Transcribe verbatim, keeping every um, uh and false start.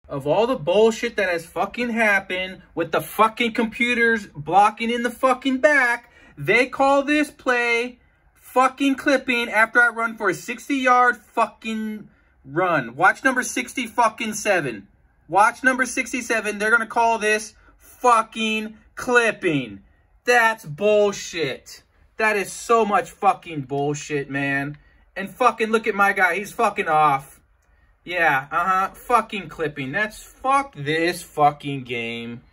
Of all the bullshit that has fucking happened with the fucking computers blocking in the fucking back, they call this play fucking clipping after I run for a sixty yard fucking run. Watch number sixty fucking seven. Watch number sixty-seven. They're going to call this fucking clipping. That's bullshit. That is so much fucking bullshit, man. And fucking look at my guy. He's fucking off. Yeah, uh-huh. Fucking clipping. That's fuck this fucking game.